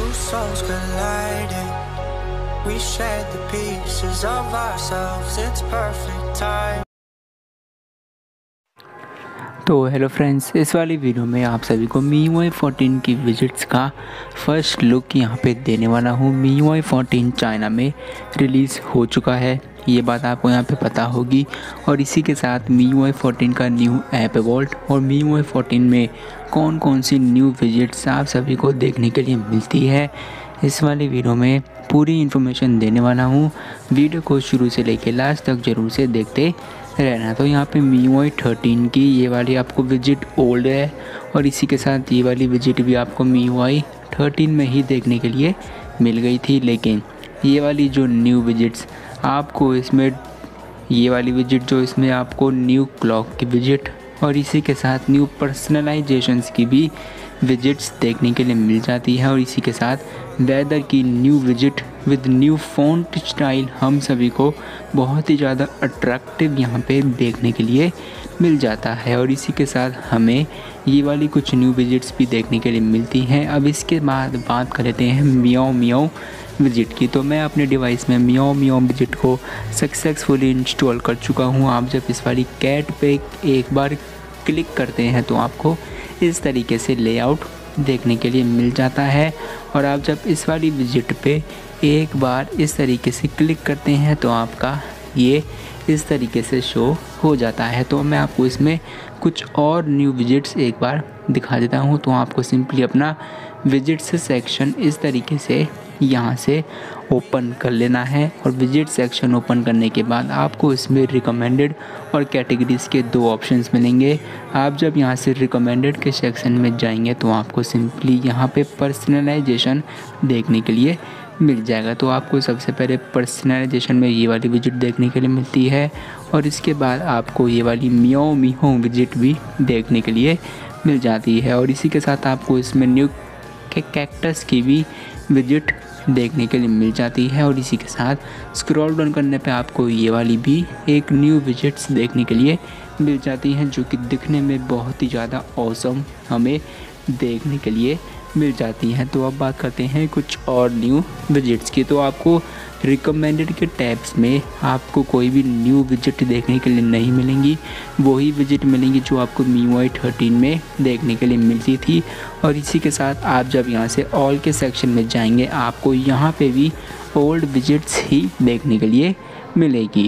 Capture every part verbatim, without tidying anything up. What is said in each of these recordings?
two souls colliding. We shared the pieces of ourselves. It's perfect time. तो hello friends, इस वाली video में आप सभी को मी यू आई फोर्टीन की विजिट्स का फर्स्ट लुक यहाँ पे देने वाला हूँ। Mi U I fourteen China में रिलीज़ हो चुका है, ये बात आपको यहाँ पे पता होगी। और इसी के साथ मी यू आई फोर्टीन का न्यू ऐप वॉल्ट और मी यू आई फोर्टीन में कौन कौन सी न्यू विजिट्स आप सभी को देखने के लिए मिलती है, इस वाली वीडियो में पूरी इन्फॉर्मेशन देने वाला हूँ। वीडियो को शुरू से लेकर लास्ट तक ज़रूर से देखते रहना। तो यहाँ पे मी यू आई थर्टीन की ये वाली आपको विजिट ओल्ड है और इसी के साथ ये वाली विजिट भी आपको मी यू आई थर्टीन में ही देखने के लिए मिल गई थी। लेकिन ये वाली जो न्यू विजिट्स आपको इसमें, ये वाली विजिट जो इसमें आपको न्यू क्लॉक की विजिट और इसी के साथ न्यू पर्सनलाइजेशंस की भी विजिट्स देखने के लिए मिल जाती है। और इसी के साथ वेदर की न्यू विजिट विद न्यू फ़ॉन्ट स्टाइल हम सभी को बहुत ही ज़्यादा अट्रैक्टिव यहाँ पे देखने के लिए मिल जाता है। और इसी के साथ हमें ये वाली कुछ न्यू विजिट्स भी देखने के लिए मिलती हैं। अब इसके बाद बात कर लेते हैं मियाओ मियाओ विजिट की। तो मैं अपने डिवाइस में मियाओ मियाओ विजिट को सक्सेसफुली इंस्टॉल कर चुका हूँ। आप जब इस वाली कैट पे एक बार क्लिक करते हैं तो आपको इस तरीके से लेआउट देखने के लिए मिल जाता है। और आप जब इस वाली विजिट पे एक बार इस तरीके से क्लिक करते हैं तो आपका ये इस तरीके से शो हो जाता है। तो मैं आपको इसमें कुछ और न्यू विजिट्स एक बार दिखा देता हूँ। तो आपको सिंपली अपना विजिट्स सेक्शन इस तरीके से यहाँ से ओपन कर लेना है। और विजिट सेक्शन ओपन करने के बाद आपको इसमें रिकमेंडेड और कैटेगरीज़ के दो ऑप्शंस मिलेंगे। आप जब यहाँ से रिकमेंडेड के सेक्शन में जाएंगे तो आपको सिंपली यहाँ पे पर्सनलाइजेशन देखने के लिए मिल जाएगा। तो आपको सबसे पहले पर्सनलाइजेशन में ये वाली विजिट देखने के लिए मिलती है और इसके बाद आपको ये वाली मियाओ मियाओ विजिट भी देखने के लिए मिल जाती है। और इसी के साथ आपको इसमें न्यू कैक्टस की भी विजिट देखने के लिए मिल जाती है। और इसी के साथ स्क्रॉल डाउन करने पे आपको ये वाली भी एक न्यू विजिट्स देखने के लिए मिल जाती हैं, जो कि दिखने में बहुत ही ज़्यादा ऑसम हमें देखने के लिए मिल जाती हैं। तो अब बात करते हैं कुछ और न्यू विजिट्स की। तो आपको रिकमेंडेड के टैब्स में आपको कोई भी न्यू विजिट देखने के लिए नहीं मिलेंगी, वही विजिट मिलेंगी जो आपको मी यू आई थर्टीन में देखने के लिए मिलती थी। और इसी के साथ आप जब यहाँ से ऑल के सेक्शन में जाएंगे आपको यहाँ पे भी ओल्ड विजिट्स ही देखने के लिए मिलेगी।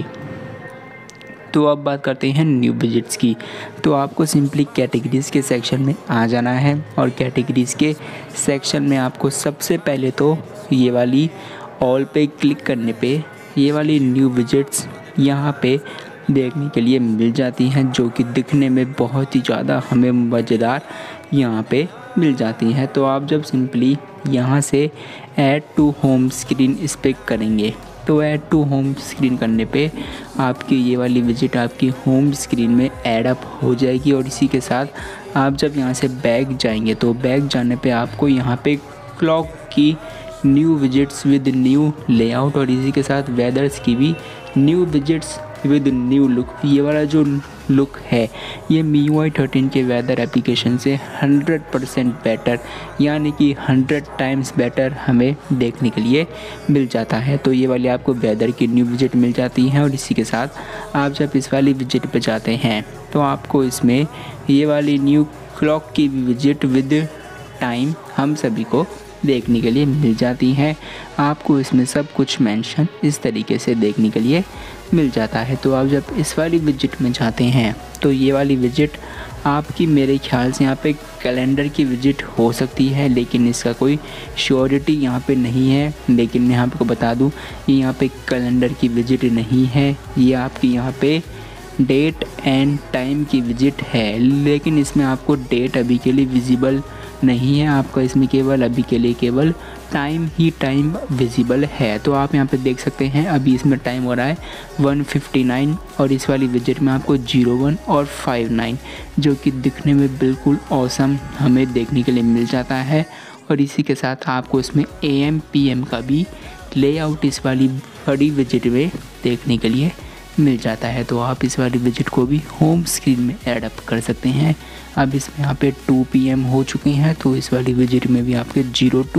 तो अब बात करते हैं न्यू विजिट्स की। तो आपको सिंपली कैटेगरीज़ के सेक्शन में आ जाना है और कैटेगरीज़ के सेक्शन में आपको सबसे पहले तो ये वाली ऑल पे क्लिक करने पे ये वाली न्यू विजिट्स यहाँ पे देखने के लिए मिल जाती हैं, जो कि दिखने में बहुत ही ज़्यादा हमें मज़ेदार यहाँ पे मिल जाती हैं। तो आप जब सिंपली यहाँ से ऐड टू होम स्क्रीन इस पर करेंगे तो ऐड टू होम स्क्रीन करने पे आपकी ये वाली विजिट आपकी होम स्क्रीन में ऐड अप हो जाएगी। और इसी के साथ आप जब यहाँ से बैक जाएंगे तो बैक जाने पे आपको यहाँ पे क्लॉक की new widgets with new layout और इसी के साथ वेदर्स की भी new widgets with new look, ये वाला जो लुक है ये मी यू आई थर्टीन के वेदर एप्लीकेशन से हंड्रेड परसेंट बेटर, यानी कि हंड्रेड टाइम्स बेटर हमें देखने के लिए मिल जाता है। तो ये वाली आपको वेदर की न्यू विजिट मिल जाती हैं। और इसी के साथ आप जब इस वाली विजिट पे जाते हैं तो आपको इसमें ये वाली न्यू क्लॉक की भी विजिट विद टाइम हम सभी को देखने के लिए मिल जाती हैं। आपको इसमें सब कुछ मेंशन इस तरीके से देखने के लिए मिल जाता है। तो आप जब इस वाली विजिट में जाते हैं तो ये वाली विजिट आपकी मेरे ख्याल से यहाँ पे कैलेंडर की विजिट हो सकती है, लेकिन इसका कोई श्योरिटी यहाँ पे नहीं है। लेकिन मैं आपको बता दूँ ये यहाँ पे कैलेंडर की विजिट नहीं है, ये आपकी यहाँ पे डेट एंड टाइम की विजिट है। लेकिन इसमें आपको डेट अभी के लिए विजिबल नहीं है, आपका इसमें केवल अभी के लिए केवल टाइम ही टाइम विजिबल है। तो आप यहाँ पे देख सकते हैं अभी इसमें टाइम हो रहा है वन फिफ्टी नाइन और इस वाली विजिट में आपको ज़ीरो वन और फाइव नाइन, जो कि दिखने में बिल्कुल ऑसम हमें देखने के लिए मिल जाता है। और इसी के साथ आपको इसमें ए एम पी एम का भी लेआउट इस वाली बड़ी विजिट में देखने के लिए मिल जाता है। तो आप इस वाली विजिट को भी होम स्क्रीन में ऐड अप कर सकते हैं। अब इसमें यहाँ पे टू पी एम हो चुके हैं, तो इस वाली विजिट में भी आपके ज़ीरो टू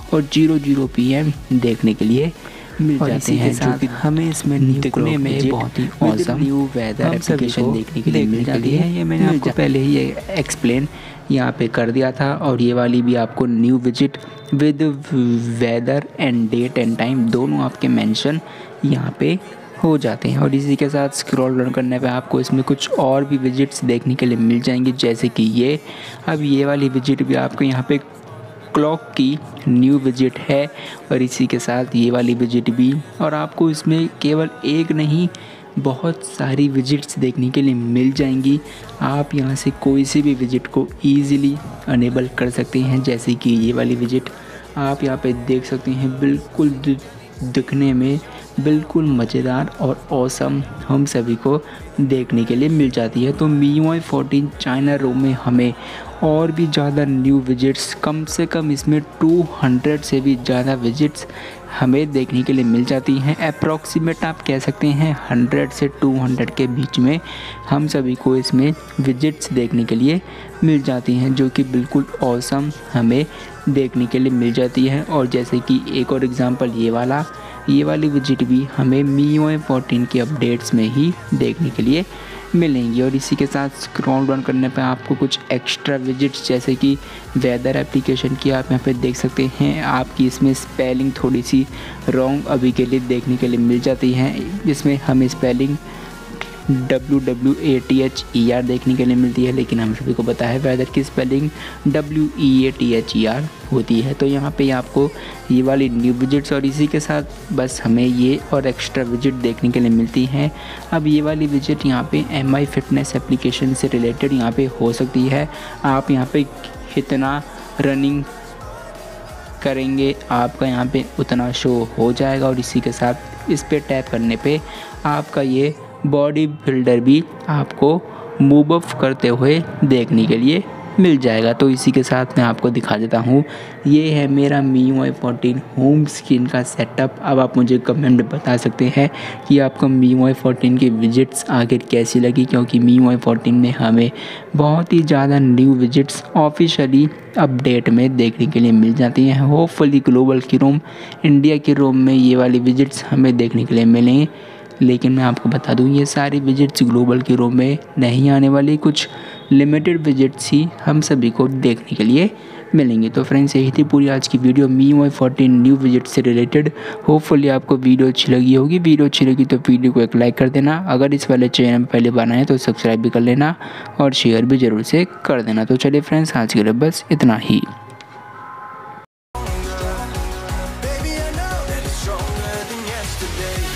और जीरो जीरो पी एम देखने के लिए मिल जाते हैं, जो कि हमें इसमें दिखने में बहुत ही औसम न्यू वेदर एप्लीकेशन देखने के लिए मिल जाती है। ये मैंने आपको पहले ही एक्सप्लेन यहाँ पे कर दिया था। और ये वाली भी आपको न्यू विजिट with weather and date and time दोनों आपके मेंशन यहाँ पे हो जाते हैं। और इसी के साथ स्क्रॉल डाउन करने पे आपको इसमें कुछ और भी विजिट्स देखने के लिए मिल जाएंगे, जैसे कि ये अब ये वाली विजिट भी आपको यहाँ पे क्लॉक की न्यू विजिट है। और इसी के साथ ये वाली विजिट भी, और आपको इसमें केवल एक नहीं बहुत सारी विजिट्स देखने के लिए मिल जाएंगी। आप यहाँ से कोई सी भी विजिट को ईज़िली अनेबल कर सकते हैं, जैसे कि ये वाली विजिट आप यहाँ पे देख सकते हैं, बिल्कुल दिखने में बिल्कुल मज़ेदार और ऑसम हम सभी को देखने के लिए मिल जाती है। तो M I U I fourteen China ROM में हमें और भी ज़्यादा न्यू विजिट्स, कम से कम इसमें दो सौ से भी ज़्यादा विजिट्स हमें देखने के लिए मिल जाती हैं। अप्रॉक्सीमेट आप कह सकते हैं सौ से दो सौ के बीच में हम सभी को इसमें विजिट्स देखने के लिए मिल जाती हैं, जो कि बिल्कुल ऑसम हमें देखने के लिए मिल जाती है। और जैसे कि एक और एग्जांपल ये वाला ये वाली विजिट भी हमें M I U I fourteen के अपडेट्स में ही देखने के लिए मिलेंगी। और इसी के साथ स्क्रॉल डाउन करने पे आपको कुछ एक्स्ट्रा विजिट्स, जैसे कि वेदर एप्लीकेशन की आप यहाँ पे देख सकते हैं, आपकी इसमें स्पेलिंग थोड़ी सी रॉन्ग अभी के लिए देखने के लिए मिल जाती है। इसमें हमें spelling W W A T H E R देखने के लिए मिलती है, लेकिन हम सभी को पता है वेदर की spelling W E A T H E R होती है। तो यहाँ पे आपको ये वाली न्यू विजिट्स, और इसी के साथ बस हमें ये और एक्स्ट्रा विजिट देखने के लिए मिलती हैं। अब ये वाली विजिट यहाँ पे एम आई फिटनेस एप्लीकेशन से रिलेटेड यहाँ पे हो सकती है। आप यहाँ पे कितना रनिंग करेंगे आपका यहाँ पे उतना शो हो जाएगा। और इसी के साथ इस पर टैप करने पे आपका ये बॉडी बिल्डर भी आपको मूव अप करते हुए देखने के लिए मिल जाएगा। तो इसी के साथ मैं आपको दिखा देता हूँ, ये है मेरा M I U I fourteen home screen का सेटअप। अब आप मुझे कमेंट में बता सकते हैं कि आपको M I U I fourteen की विजिट्स आखिर कैसी लगी, क्योंकि M I U I fourteen में हमें बहुत ही ज़्यादा न्यू विजिट्स ऑफिशियली अपडेट में देखने के लिए मिल जाती हैं। होपफुली ग्लोबल की रोम, इंडिया की रोम में ये वाली विजिट्स हमें देखने के लिए मिलेंगे, लेकिन मैं आपको बता दूं ये सारी विजिट्स ग्लोबल की रोम में नहीं आने वाली, कुछ लिमिटेड विजिट्स ही हम सभी को देखने के लिए मिलेंगे। तो फ्रेंड्स, यही थी पूरी आज की video M I U I fourteen new विजिट से रिलेटेड। होपफुली आपको वीडियो अच्छी लगी होगी। वीडियो अच्छी लगी तो वीडियो को एक लाइक कर देना, अगर इस वाले चैनल में पहले बार आए तो सब्सक्राइब भी कर लेना और शेयर भी ज़रूर से कर देना। तो चलिए फ्रेंड्स, आज के लिए बस इतना ही। Baby, I know that it's stronger than yesterday.